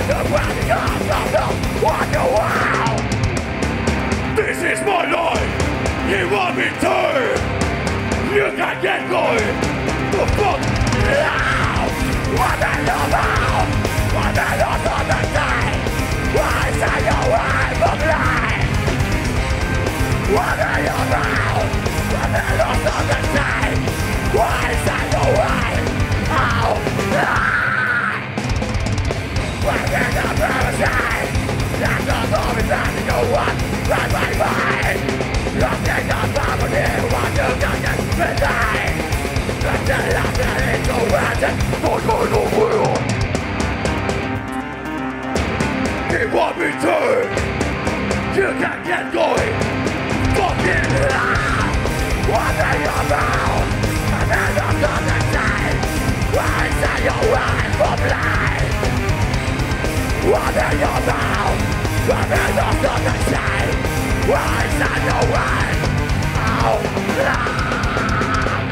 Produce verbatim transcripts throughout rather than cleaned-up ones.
This is my life, you want me to? You can get going, the fuck now. What the hell about? What the hell on the day? Why say you want to play? What the hell about? What the hell on the day? Why say you want to play? What the hell about the that's not all the time to go on, right by by. Nothing on top of you, what you got to midnight. That's the last that ain't so random, not going over. You want me to? You can get going. Fucking loud. What are you about? And then I'm gonna say, why say you right from life? What are you about? What are you gonna say? Why say you right out loud?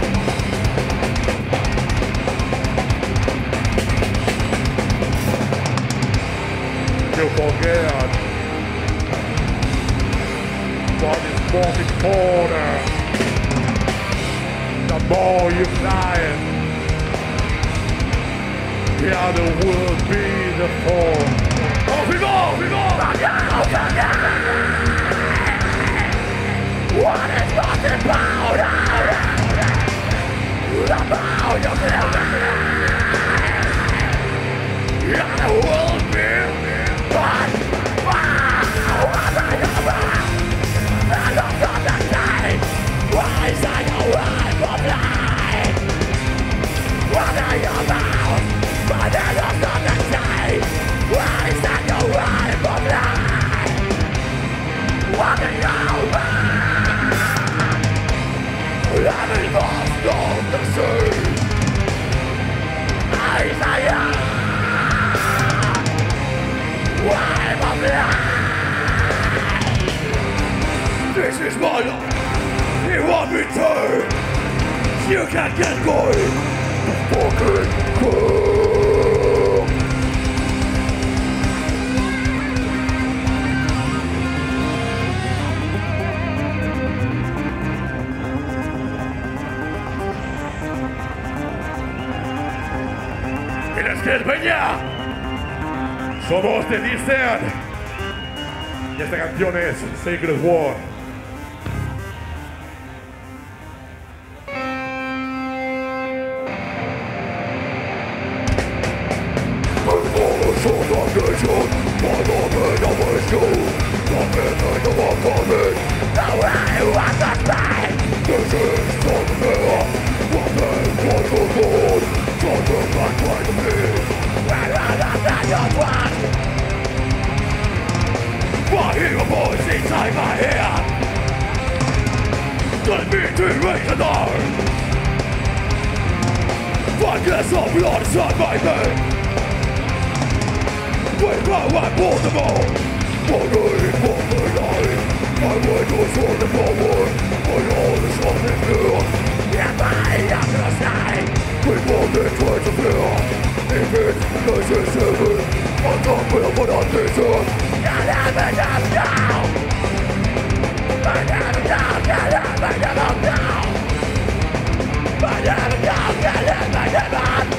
You forget what is more important. The more you fly it, the other will be the fall. Oh, we go, we go! What is talking about? About your the other will be but what are you about? I don't understand. Why say you right from life? What are you about? But I don't understand. Why say you right from life? What are you about? Having lost all the sea. I say why from life? This is my life. You want me to? You can't get going. Fucking cool. Y les quiero peña. Somos de Disney. Y esta canción es Sacred War. I hear a voice inside my head. Telling me to erase the dark. Five glass of blood inside my veins. Wait, now I pull them all. Wondering for the life. My way goes for the forward. My all is something new. Yeah, my after side. We want it twice to fear. If it's necessary, I'm not real, but I'm decent. Get out of down, down. Get out of down, get out of down, down. Get out of down, get out of down.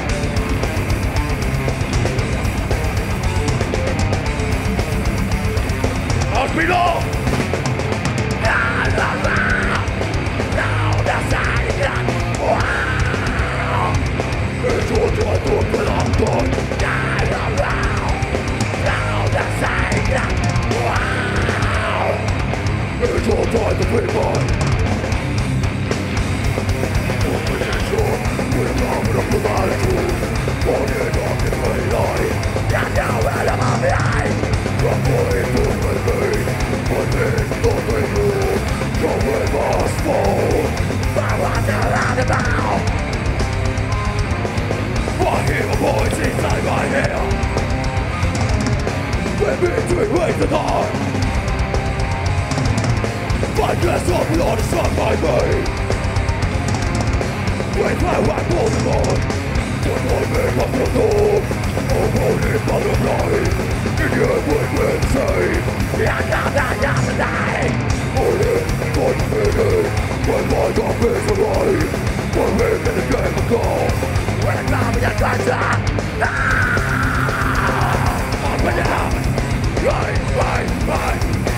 Out below. Down the ground. Down the side. Wow. It's what I thought that I'm done. Down the ground. Down the side. Wow. It's all time to be mine. We're not gonna provide. Open it up! Right, right, right!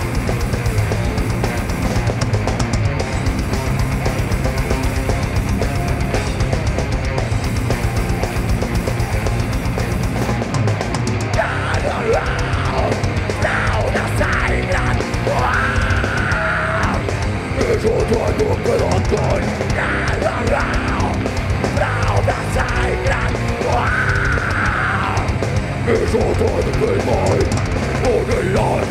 It's all time to be mine, only life.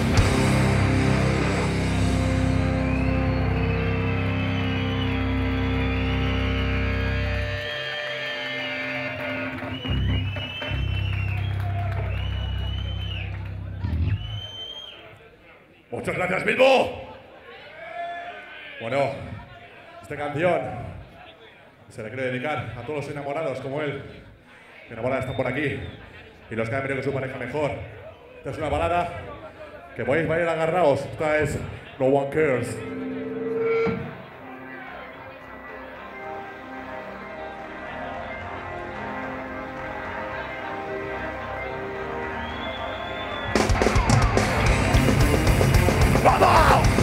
Muchas gracias, Bilbo. Bueno, esta canción se la quiero dedicar a todos los enamorados como él. Mis enamoradas están por aquí y los que han venido con su pareja mejor. Esta es una balada que podéis bailar agarraos. Esta es No One Cares. ¡Vamos!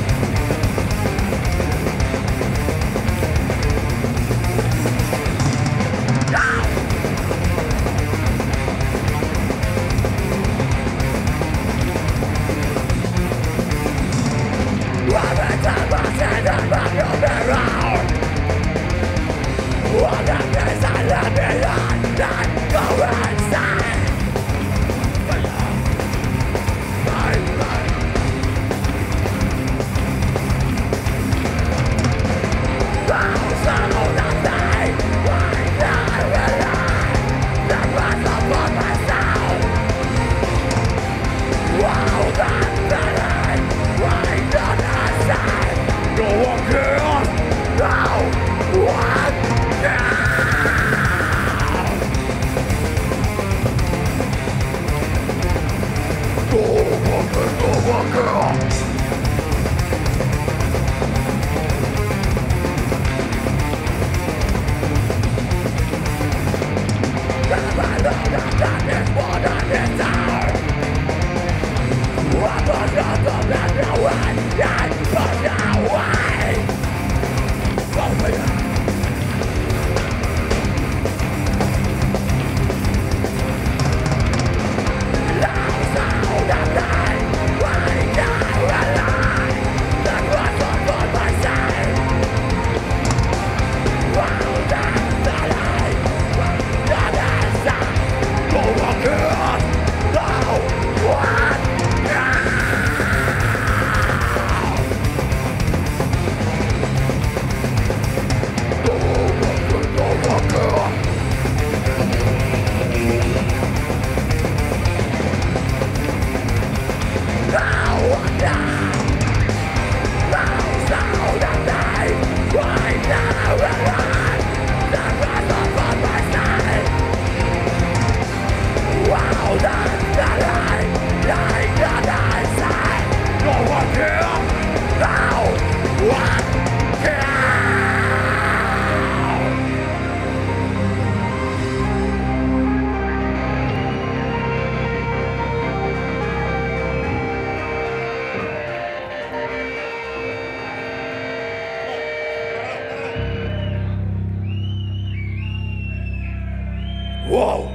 ¡Wow!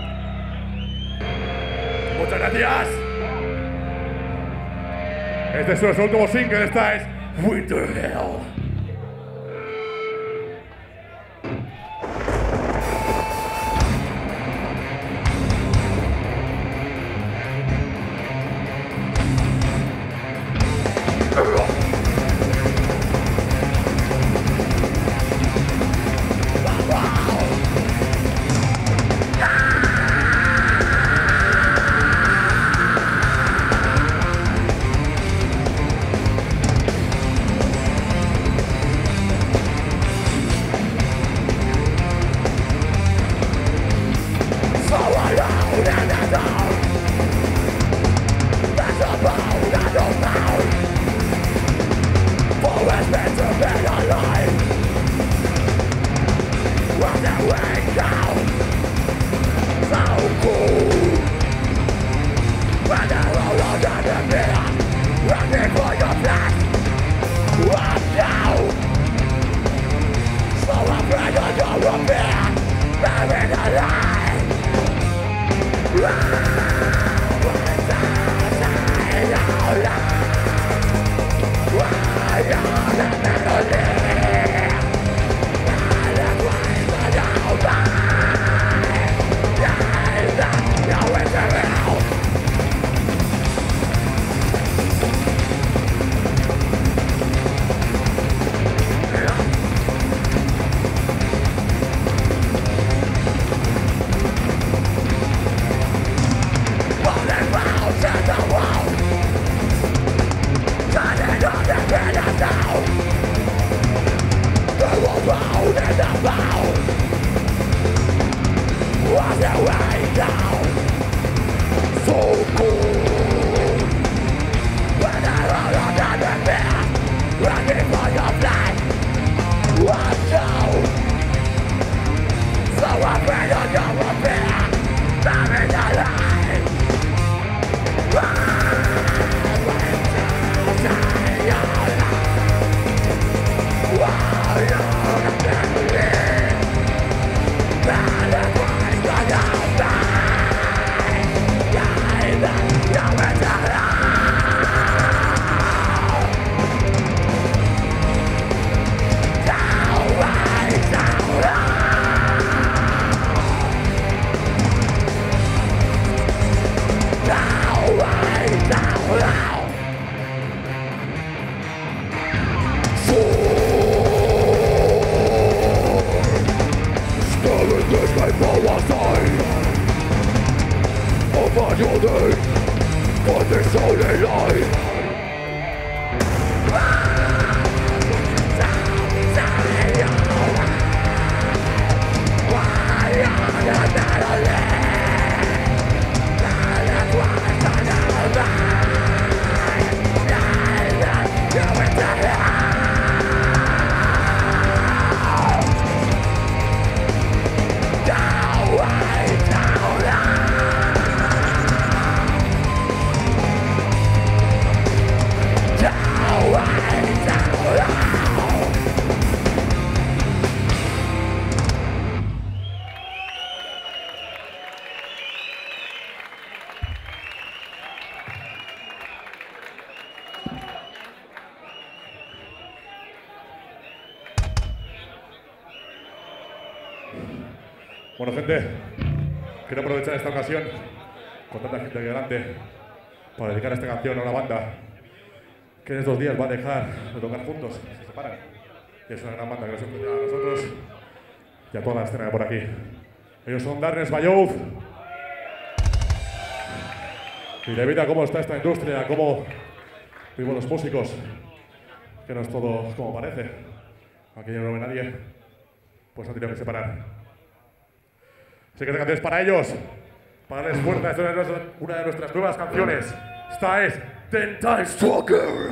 ¡Muchas gracias! Este es nuestro último single, esta es Winter Hell. Bueno, gente, quiero aprovechar esta ocasión con tanta gente aquí delante para dedicar esta canción a una banda que en estos días va a dejar de tocar juntos, se separan. Y es una gran banda que nos encuentra a nosotros y a toda la escena de por aquí. Ellos son Darkness by Youth. Y debido a cómo está esta industria, a cómo vivimos los músicos, que no es todo como parece, aquí no lo ve nadie, pues han tenido que separar. Así que esta canción es para ellos, para darles fuerza. Esta es una de nuestras nuevas canciones. Esta es Ten Times Stronger.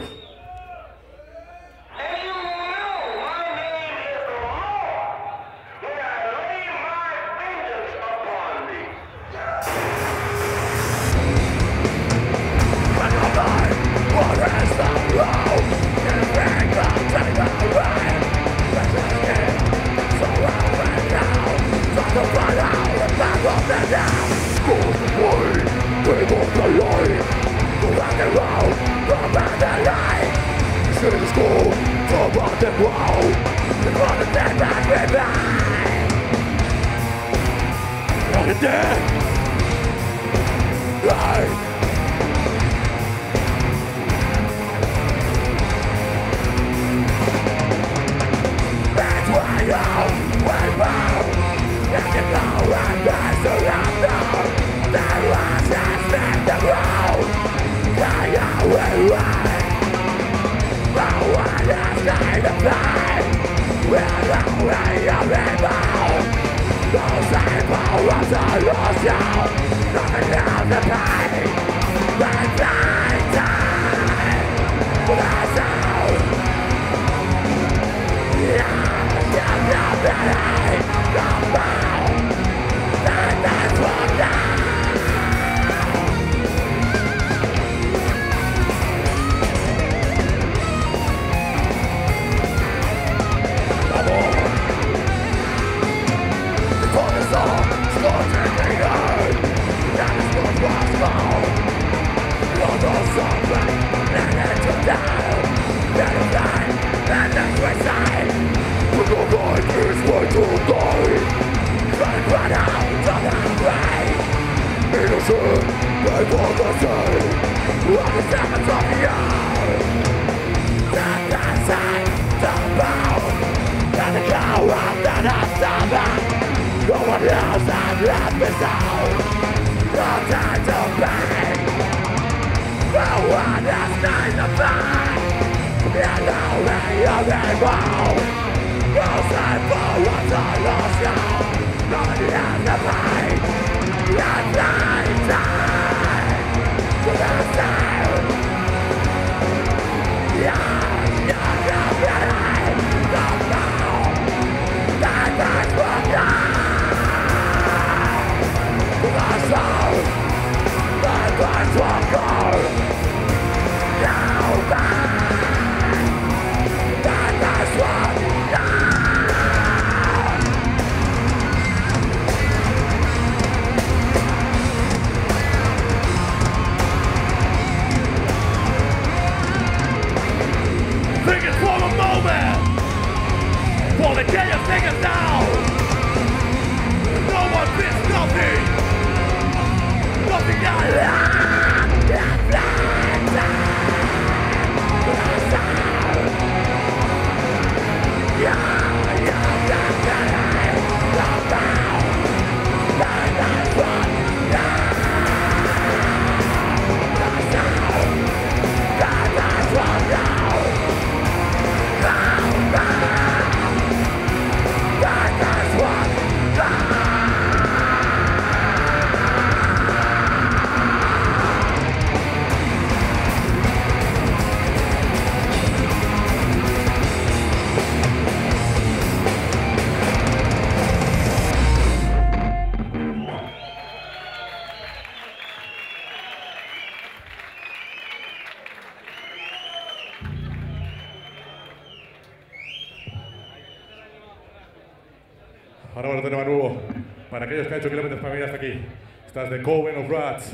Ahora bueno, tema nuevo. Para aquellos que han hecho kilómetros para venir hasta aquí. Estás de Coven of Rats.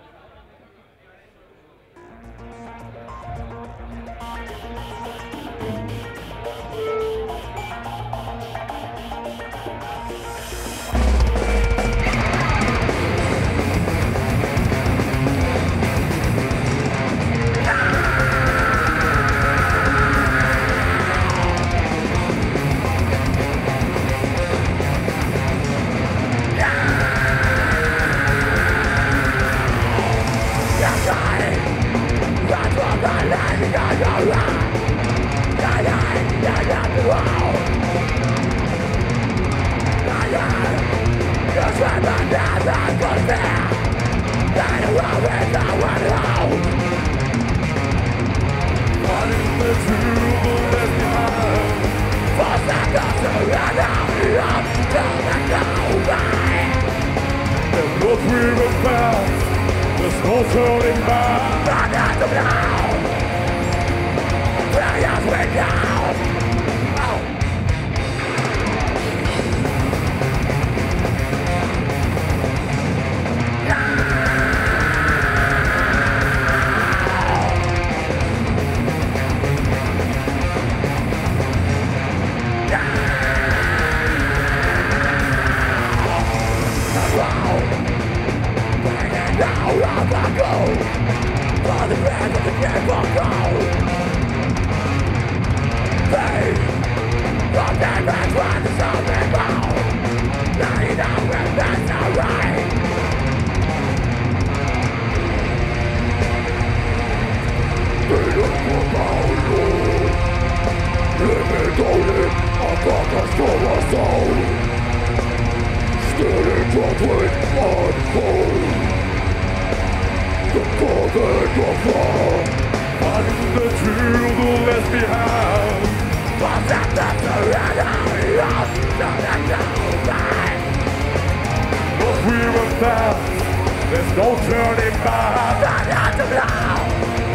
There's no turning back. The hands of love.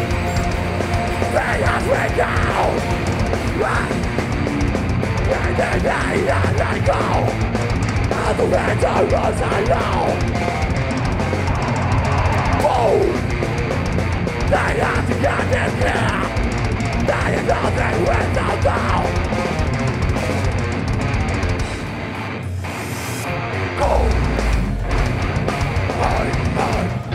They as we go. And they need and they go. And the winter runs alone. Boom. They have to get this here. They know they will not go. Go. I, I.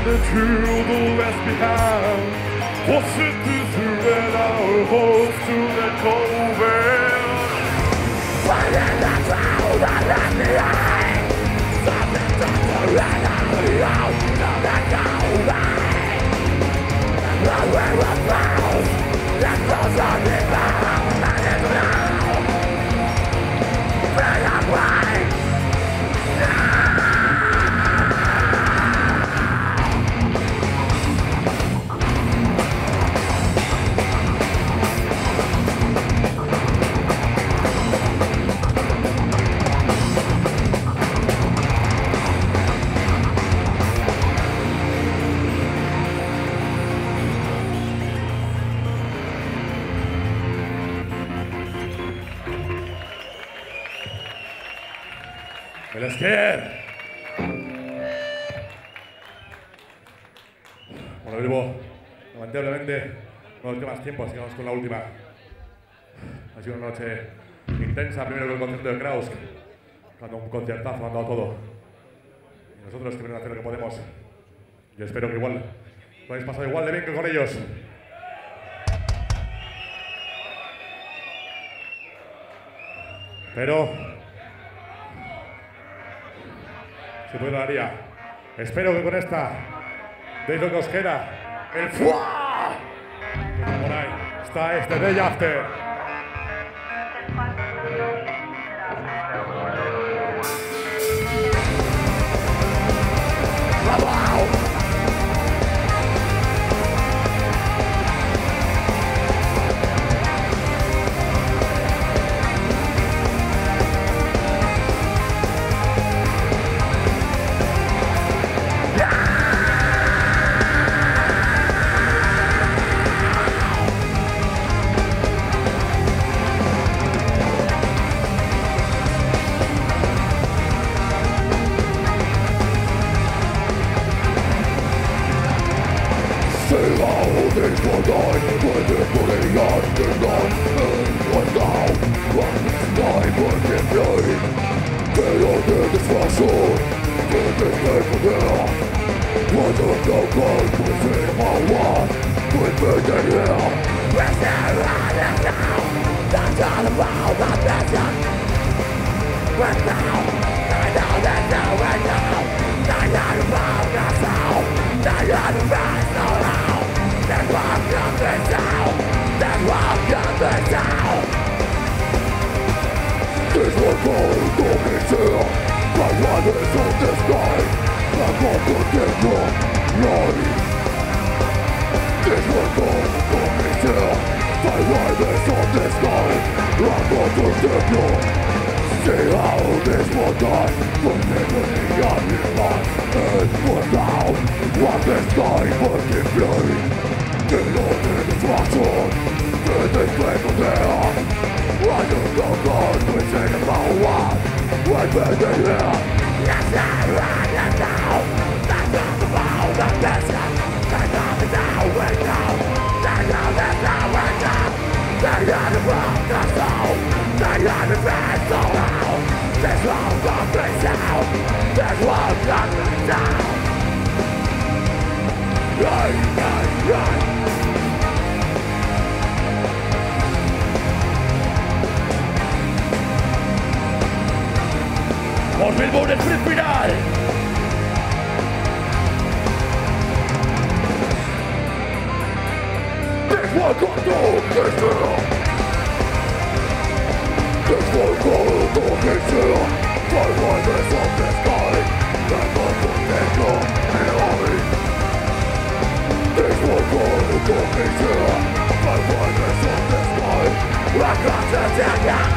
the truth left behind. Forced to surrender our hopes to the coven. Finding the truth that left behind. Something to surrender out to the coven. And we were found. Let's go to the ground. And it's now. Bring up right. Melasquer. Bueno, Bilbo, lamentablemente no nos queda más tiempo, así que vamos con la última. Ha sido una noche intensa, primero con el concierto de Kraus, cuando un conciertazo han dado todo. Y nosotros que venimos a hacer lo que podemos. Yo espero que igual lo habéis pasado igual de bien que con ellos. Pero si puedo lo haría. Espero que con esta deis lo que os queda. El fuá. Por ahí está este Day After. Os Bilbo un sprint final. This one got to this hill. This one got to this hill. Five riders of the sky. That one to take your glory. This one got to this hill. Five riders of the sky. I got to take your